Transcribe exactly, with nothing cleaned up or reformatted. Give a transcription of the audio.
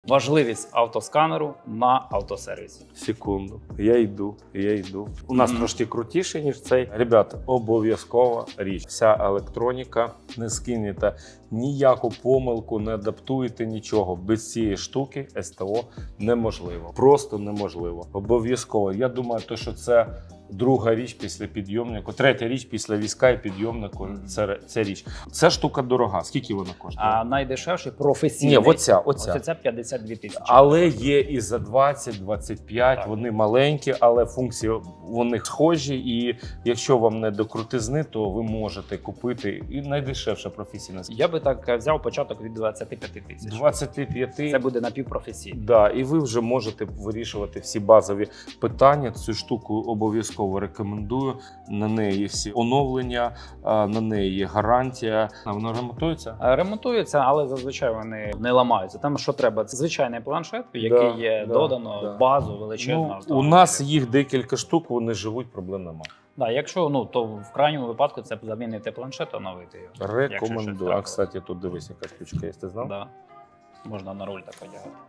Важливість автосканеру на автосервісі. Секунду. Я йду, я йду. У нас mm. трошки крутіше, ніж цей. Ребята, обов'язкова річ. Вся електроніка, не скинете ніяку помилку, не адаптуєте нічого. Без цієї штуки СТО неможливо. Просто неможливо. Обов'язково. Я думаю, то, що це друга річ після підйомнику, третя річ після візка і підйомнику. Mm. Це, це річ. Ця штука дорога. Скільки вона коштує? А найдешевший професійний. Ні, оця, оця. Оця п'ятдесят дві тисячі. Але є і за двадцять, двадцять п'ять, так. Вони маленькі, але функції вони схожі. І якщо вам не до крутизни, то ви можете купити і найдешевша професійна. Я би так взяв початок від двадцяти п'яти тисяч. двадцять п'ять. Це буде напівпрофесійний. Да, і ви вже можете вирішувати всі базові питання. Цю штуку обов'язково рекомендую. На неї всі оновлення, на неї є гарантія. Вона ремонтується? Ремонтується, але зазвичай вони не ламаються. Там що треба? Це звичайний планшет, в який да, є да, додано да. базу величезну. Ну, у нас їх декілька штук, вони живуть, проблем немає. Да, якщо, ну, то в крайньому випадку це замінити планшет, оновити його. Рекомендую. А, кстати, тут дивись, яка штучка є, ти знав? Да. Можна на руль так одягати.